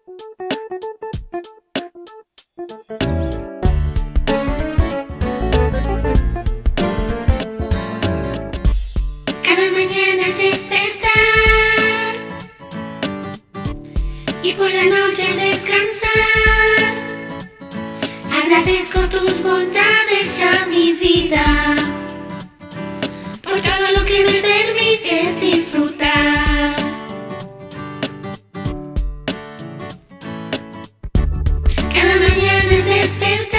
Cada mañana al despertar y por la noche al descansar, agradezco tus bondades a mi vida, por todo lo que me permites disfrutar. Cada mañana al despertar